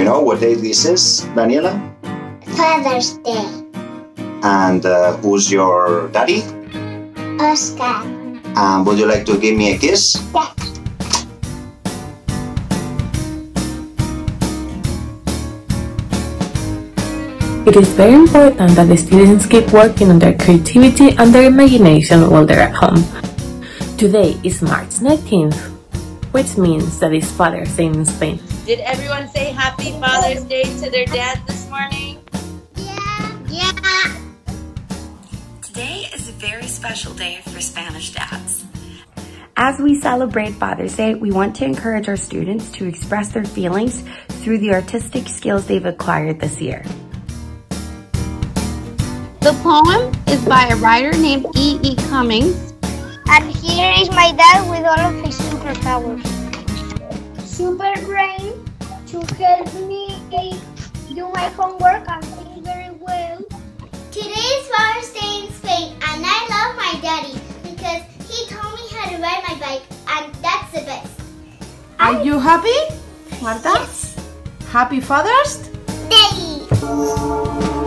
know what day this is, Daniela? Father's Day. And who's your daddy? Oscar. Would you like to give me a kiss? Yeah. It is very important that the students keep working on their creativity and their imagination while they're at home. Today is March 19th, which means that it's Father's Day in Spain. Did everyone say Happy Father's Day to their dad this morning? Yeah. Today is a very special day for Spanish dads. As we celebrate Father's Day, we want to encourage our students to express their feelings through the artistic skills they've acquired this year. The poem is by a writer named E.E. Cummings. And here is my dad with all of his superpowers. Super brain to help me do my homework and think very well. Today is Father's Day in Spain, and I love my daddy because he taught me how to ride my bike, and that's the best. Are you happy, Marta? Yes. Happy Father's Day!